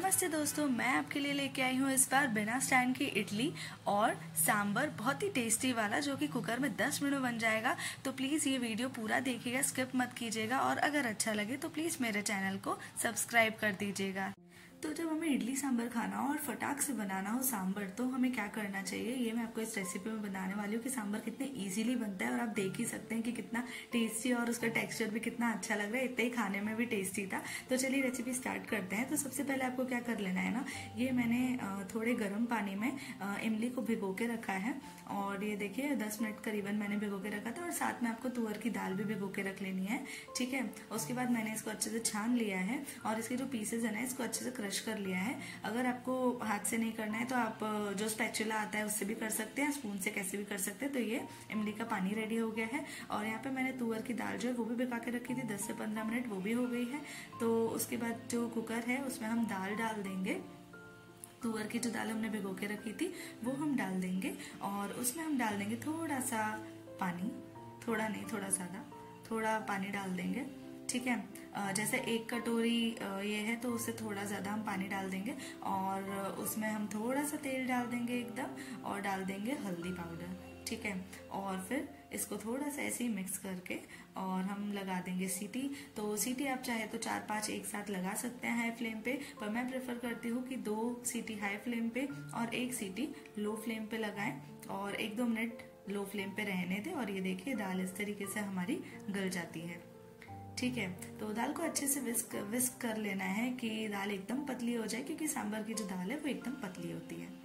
नमस्ते दोस्तों, मैं आपके लिए लेके आई हूँ इस बार बिना स्टैंड की इडली और सांबर, बहुत ही टेस्टी वाला, जो कि कुकर में 10 मिनट में बन जाएगा। तो प्लीज़ ये वीडियो पूरा देखिएगा, स्किप मत कीजिएगा, और अगर अच्छा लगे तो प्लीज़ मेरे चैनल को सब्सक्राइब कर दीजिएगा। तो जब हमें इडली सांभर खाना हो और फटाक से बनाना हो सांभर, तो हमें क्या करना चाहिए, ये मैं आपको इस रेसिपी में बताने वाली हूँ कि सांभर कितने इजीली बनता है। और आप देख ही सकते हैं कि कितना टेस्टी और उसका टेक्सचर भी कितना अच्छा लग रहा है, इतना ही खाने में भी टेस्टी था। तो चलिए रेसिपी स्टार्ट करते हैं। तो सबसे पहले आपको क्या कर लेना है ना, ये मैंने थोड़े गर्म पानी में इमली को भिगो के रखा है, और ये देखिए 10 मिनट करीबन मैंने भिगो के रखा था। और साथ में आपको तुअर की दाल भी भिगो के रख लेनी है, ठीक है। उसके बाद मैंने इसको अच्छे से छान लिया है और इसके जो पीसेज है ना, इसको अच्छे से क्रश कर लिया है। अगर आपको हाथ से नहीं करना है तो आप जो स्पैचुला आता है उससे भी कर सकते हैं, स्पून से कैसे भी कर सकते हैं। तो ये इमली का पानी रेडी हो गया है। और यहाँ पे मैंने तुअर की दाल जो है वो भी भिगा के रखी थी 10 से 15 मिनट, वो भी हो गई है। तो उसके बाद जो कुकर है उसमें हम दाल डाल देंगे। तुअर की जो दाल हमने भिगो के रखी थी वो हम डाल देंगे, और उसमें हम डाल देंगे थोड़ा सा पानी, थोड़ा नहीं थोड़ा ज़्यादा, थोड़ा पानी डाल देंगे, ठीक है। जैसे 1 कटोरी ये है तो उससे थोड़ा ज़्यादा हम पानी डाल देंगे, और उसमें हम थोड़ा सा तेल डाल देंगे एकदम, और डाल देंगे हल्दी पाउडर, ठीक है। और फिर इसको थोड़ा सा ऐसे ही मिक्स करके और हम लगा देंगे सीटी। तो सीटी आप चाहे तो 4-5 एक साथ लगा सकते हैं हाई फ्लेम पे, पर मैं प्रेफर करती हूँ कि 2 सीटी हाई फ्लेम पे और 1 सीटी लो फ्लेम पे लगाएं, और 1-2 मिनट लो फ्लेम पे रहने दें। और ये देखिए दाल इस तरीके से हमारी गल जाती है, ठीक है। तो दाल को अच्छे से विस्क कर लेना है कि दाल एकदम पतली हो जाए, क्योंकि सांभर की जो दाल है वो एकदम पतली होती है,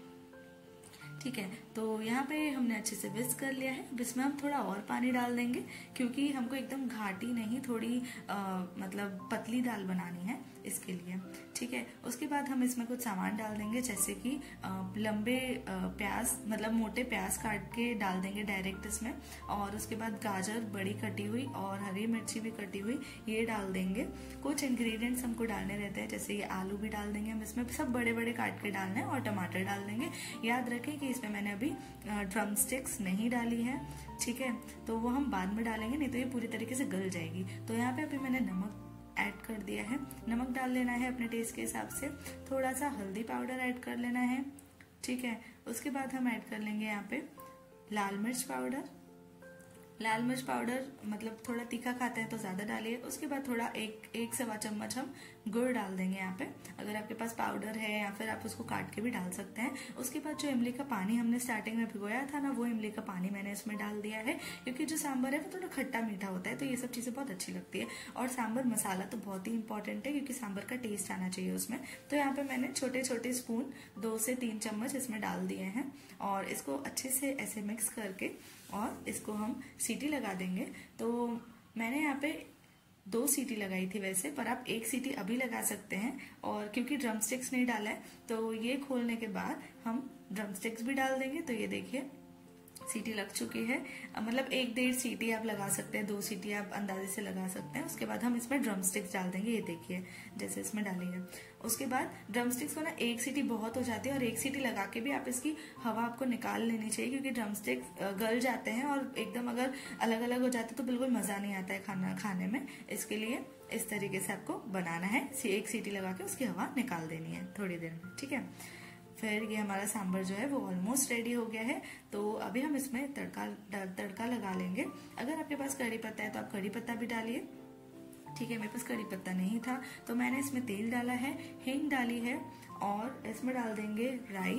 ठीक है। तो यहाँ पे हमने अच्छे से विस्क कर लिया है। अब इसमें हम थोड़ा और पानी डाल देंगे, क्योंकि हमको एकदम घाटी नहीं, थोड़ी मतलब पतली दाल बनानी है, इसके लिए, ठीक है। उसके बाद हम इसमें कुछ सामान डाल देंगे, जैसे कि लंबे प्याज, मतलब मोटे प्याज काट के डाल देंगे डायरेक्ट इसमें। और उसके बाद गाजर बड़ी कटी हुई और हरी मिर्ची भी कटी हुई, ये डाल देंगे। कुछ इंग्रेडिएंट्स हमको डालने रहते हैं, जैसे ये आलू भी डाल देंगे हम इसमें, सब बड़े बड़े काट के डालने हैं, और टमाटर डाल देंगे। याद रखें कि इसमें मैंने अभी ड्रम स्टिक्स नहीं डाली है, ठीक है। तो वो हम बाद में डालेंगे, नहीं तो ये पूरी तरीके से गल जाएगी। तो यहाँ पे अभी मैंने नमक ऐड कर दिया है, नमक डाल लेना है अपने टेस्ट के हिसाब से। थोड़ा सा हल्दी पाउडर ऐड कर लेना है, ठीक है। उसके बाद हम ऐड कर लेंगे यहाँ पे लाल मिर्च पाउडर। लाल मिर्च पाउडर मतलब थोड़ा तीखा खाते हैं तो ज्यादा डालिए। उसके बाद थोड़ा एक सवा चम्मच हम गुड़ डाल देंगे यहाँ पे, अगर आपके पास पाउडर है, या फिर आप उसको काट के भी डाल सकते हैं। उसके बाद जो इमली का पानी हमने स्टार्टिंग में भिगोया था ना, वो इमली का पानी मैंने इसमें डाल दिया है, क्योंकि जो सांभर है वो थोड़ा खट्टा मीठा होता है, तो ये सब चीजें बहुत अच्छी लगती है। और सांभर मसाला तो बहुत ही इंपॉर्टेंट है, क्योंकि सांभर का टेस्ट आना चाहिए उसमें। तो यहाँ पे मैंने छोटे छोटे स्पून 2 से 3 चम्मच इसमें डाल दिए हैं, और इसको अच्छे से ऐसे मिक्स करके और इसको हम सीटी लगा देंगे। तो मैंने यहाँ पे 2 सीटी लगाई थी वैसे, पर आप 1 सीटी अभी लगा सकते हैं। और क्योंकि ड्रम स्टिक्स नहीं डाला है, तो ये खोलने के बाद हम ड्रम स्टिक्स भी डाल देंगे। तो ये देखिए सीटी लग चुकी है, मतलब 1-1.5 सीटी आप लगा सकते हैं, 2 सीटी आप अंदाजे से लगा सकते हैं। उसके बाद हम इसमें ड्रम स्टिक्स डाल देंगे, ये देखिए जैसे इसमें डाली है। उसके बाद ड्रम स्टिक्स को ना 1 सीटी बहुत हो जाती है, और 1 सीटी लगा के भी आप इसकी हवा आपको निकाल लेनी चाहिए, क्योंकि ड्रम स्टिक्स गल जाते हैं, और एकदम अगर अलग अलग हो जाते तो बिल्कुल मजा नहीं आता है खाना खाने में। इसके लिए इस तरीके से आपको बनाना है, 1 सीटी लगा के उसकी हवा निकाल देनी है थोड़ी देर में, ठीक है। फिर ये हमारा सांभर जो है वो ऑलमोस्ट रेडी हो गया है। तो अभी हम इसमें तड़का लगा लेंगे। अगर आपके पास कड़ी पत्ता है तो आप कड़ी पत्ता भी डालिए, ठीक है। मेरे पास कड़ी पत्ता नहीं था तो मैंने इसमें तेल डाला है, हींग डाली है, और इसमें डाल देंगे राई।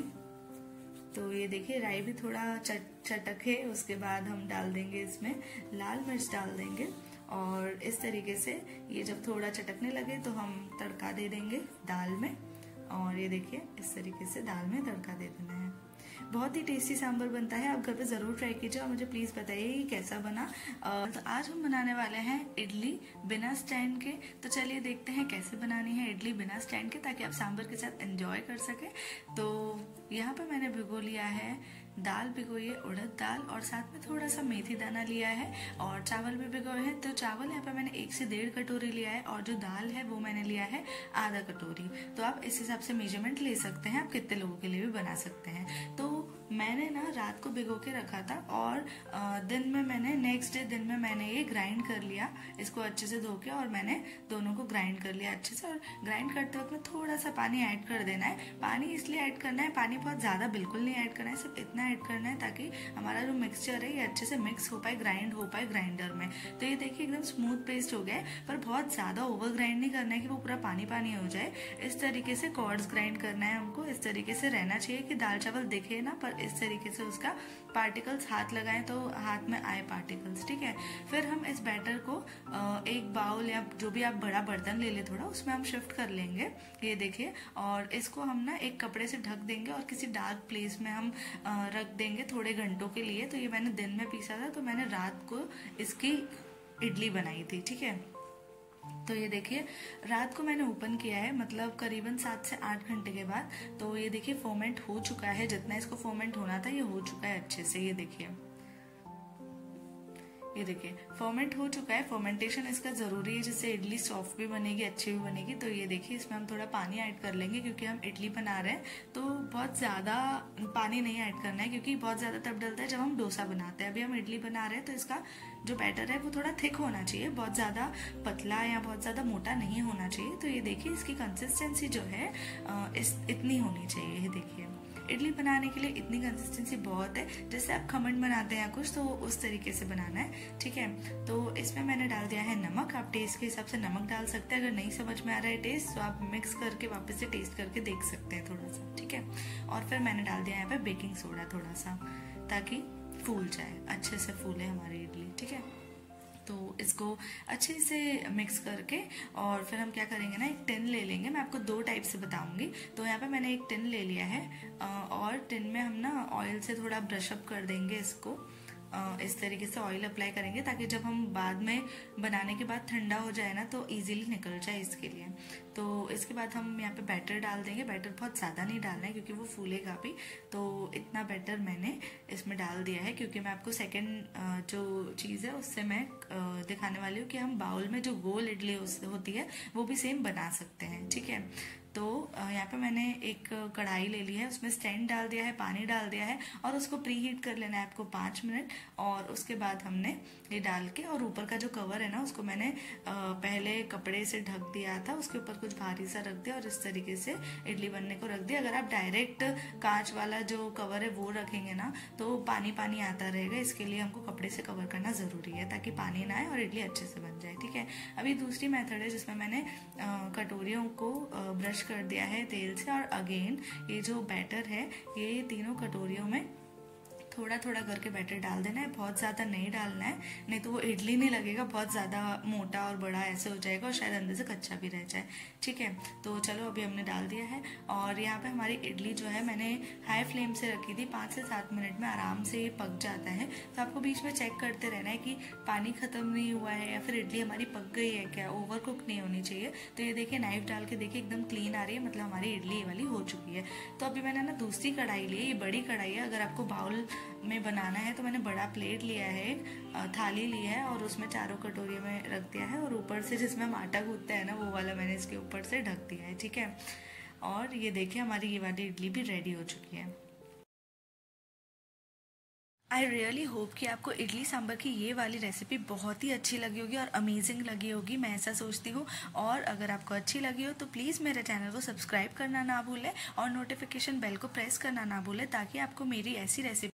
तो ये देखिए राई भी थोड़ा चटक है। उसके बाद हम डाल देंगे इसमें लाल मिर्च डाल देंगे, और इस तरीके से ये जब थोड़ा चटकने लगे तो हम तड़का दे देंगे दाल में। और ये देखिए इस तरीके से दाल में तड़का दे देना है। बहुत ही टेस्टी सांभर बनता है, आप घर पे जरूर ट्राई कीजिए और मुझे प्लीज बताइए कि कैसा बना। तो आज हम बनाने वाले हैं इडली बिना स्टैंड के। तो चलिए देखते हैं कैसे बनानी है इडली बिना स्टैंड के, ताकि आप सांभर के साथ एंजॉय कर सके। तो यहाँ पे मैंने भिगो लिया है दाल, भिगोई है उड़द दाल, और साथ में थोड़ा सा मेथी दाना लिया है, और चावल भी भिगोए हैं। तो चावल यहाँ पे मैंने 1 से 1.5 कटोरी लिया है, और जो दाल है वो मैंने लिया है आधा कटोरी। तो आप इस हिसाब से मेजरमेंट ले सकते हैं, आप कितने लोगों के लिए भी बना सकते हैं। तो मैंने ना रात को भिगो के रखा था और दिन में मैंने नेक्स्ट डे दिन में मैंने ये ग्राइंड कर लिया, इसको अच्छे से धो के, और मैंने दोनों को ग्राइंड कर लिया अच्छे से। और ग्राइंड करते वक्त में थोड़ा सा पानी ऐड कर देना है। पानी इसलिए ऐड करना है, पानी बहुत ज़्यादा बिल्कुल नहीं ऐड करना है, सिर्फ इतना ऐड करना है ताकि हमारा जो मिक्सचर है ये अच्छे से मिक्स हो पाए, ग्राइंड हो पाए ग्राइंडर में। तो ये देखिए एकदम स्मूथ पेस्ट हो गया है, पर बहुत ज़्यादा ओवर ग्राइंड नहीं करना है कि वो पूरा पानी पानी हो जाए। इस तरीके से कॉर्ड्स ग्राइंड करना है हमको, इस तरीके से रहना चाहिए कि दाल चावल दिखे ना, पर इस तरीके से उसका पार्टिकल्स हाथ लगाएं तो हाथ में आए पार्टिकल्स, ठीक है। फिर हम इस बैटर को एक बाउल या जो भी आप बड़ा बर्तन ले ले थोड़ा, उसमें हम शिफ्ट कर लेंगे, ये देखिए। और इसको हम ना एक कपड़े से ढक देंगे और किसी डार्क प्लेस में हम रख देंगे थोड़े घंटों के लिए। तो ये मैंने दिन में पीसा था, तो मैंने रात को इसकी इडली बनाई थी, ठीक है। तो ये देखिए रात को मैंने ओपन किया है, मतलब करीबन 7 से 8 घंटे के बाद। तो ये देखिए फर्मेंट हो चुका है, जितना इसको फर्मेंट होना था ये हो चुका है अच्छे से। ये देखिए फर्मेंट हो चुका है। फर्मेंटेशन इसका जरूरी है, जिससे इडली सॉफ्ट भी बनेगी, अच्छी भी बनेगी। तो ये देखिए इसमें हम थोड़ा पानी ऐड कर लेंगे, क्योंकि हम इडली बना रहे हैं तो बहुत ज्यादा पानी नहीं ऐड करना है, क्योंकि बहुत ज्यादा तब डलता है जब हम डोसा बनाते हैं। अभी हम इडली बना रहे हैं तो इसका जो बैटर है वो थोड़ा थिक होना चाहिए, बहुत ज्यादा पतला या बहुत ज्यादा मोटा नहीं होना चाहिए। तो ये देखिए इसकी कंसिस्टेंसी जो है इतनी होनी चाहिए। ये देखिए इडली बनाने के लिए इतनी कंसिस्टेंसी बहुत है। जैसे आप खमन बनाते हैं कुछ, तो उस तरीके से बनाना है, ठीक है। तो इसमें मैंने डाल दिया है नमक, आप टेस्ट के हिसाब से नमक डाल सकते हैं। अगर नहीं समझ में आ रहा है टेस्ट तो आप मिक्स करके वापस से टेस्ट करके देख सकते हैं थोड़ा सा, ठीक है। और फिर मैंने डाल दिया यहाँ पे बेकिंग सोडा थोड़ा सा, ताकि फूल जाए, अच्छे से फूले हमारी इडली, ठीक है। तो इसको अच्छे से मिक्स करके और फिर हम क्या करेंगे ना, एक टिन ले लेंगे। मैं आपको 2 टाइप से बताऊंगी। तो यहाँ पे मैंने एक टिन ले लिया है और टिन में हम ना ऑयल से थोड़ा ब्रश अप कर देंगे इसको। इस तरीके से ऑयल अप्लाई करेंगे ताकि जब हम बाद में बनाने के बाद ठंडा हो जाए ना तो इजीली निकल जाए, इसके लिए। तो इसके बाद हम यहाँ पे बैटर डाल देंगे। बैटर बहुत ज़्यादा नहीं डालना है क्योंकि वो फूलेगा भी। तो इतना बैटर मैंने इसमें डाल दिया है, क्योंकि मैं आपको सेकंड जो चीज़ है उससे मैं दिखाने वाली हूँ कि हम बाउल में जो गोल इडली होती है वो भी सेम बना सकते हैं, ठीक है। तो यहाँ पे मैंने एक कढ़ाई ले ली है, उसमें स्टैंड डाल दिया है, पानी डाल दिया है और उसको प्री हीट कर लेना है आपको 5 मिनट। और उसके बाद हमने ये डाल के, और ऊपर का जो कवर है ना उसको मैंने पहले कपड़े से ढक दिया था, उसके ऊपर कुछ भारी सा रख दिया और इस तरीके से इडली बनने को रख दिया। अगर आप डायरेक्ट कांच वाला जो कवर है वो रखेंगे ना तो पानी पानी आता रहेगा, इसके लिए हमको कपड़े से कवर करना जरूरी है ताकि पानी ना आए और इडली अच्छे से बन जाए, ठीक है। अभी दूसरी मेथड है जिसमें मैंने कटोरियों को ब्रश कर दिया है तेल से, और अगेन ये जो बैटर है ये तीनों कटोरियों में थोड़ा थोड़ा करके बैटर डाल देना है, बहुत ज़्यादा नहीं डालना है, नहीं तो वो इडली नहीं लगेगा, बहुत ज़्यादा मोटा और बड़ा ऐसे हो जाएगा और शायद अंदर से कच्चा भी रह जाए, ठीक है। तो चलो अभी हमने डाल दिया है और यहाँ पे हमारी इडली जो है मैंने हाई फ्लेम से रखी थी, 5 से 7 मिनट में आराम से ये पक जाता है। तो आपको बीच में चेक करते रहना है कि पानी खत्म नहीं हुआ है या फिर इडली हमारी पक गई है क्या, ओवर कुक नहीं होनी चाहिए। तो ये देखिए नाइफ डाल के देखिए एकदम क्लीन आ रही है, मतलब हमारी इडली ये वाली हो चुकी है। तो अभी मैंने ना दूसरी कढ़ाई ली है, ये बड़ी कढ़ाई है। अगर आपको बाउल में बनाना है तो मैंने बड़ा प्लेट लिया है, थाली ली है और उसमें चारों कटोरी में रख दिया है, और ऊपर से जिसमें हम आटा गूंथते हैं ना वो वाला मैंने इसके ऊपर से ढक दिया है, ठीक है। और ये देखिए हमारी ये वाली इडली भी रेडी हो चुकी है। आई रियली होप कि आपको इडली सांभर की ये वाली रेसिपी बहुत ही अच्छी लगी होगी और अमेजिंग लगी होगी, मैं ऐसा सोचती हूँ। और अगर आपको अच्छी लगी हो तो प्लीज़ मेरे चैनल को सब्सक्राइब करना ना भूलें और नोटिफिकेशन बेल को प्रेस करना ना भूलें, ताकि आपको मेरी ऐसी रेसिपी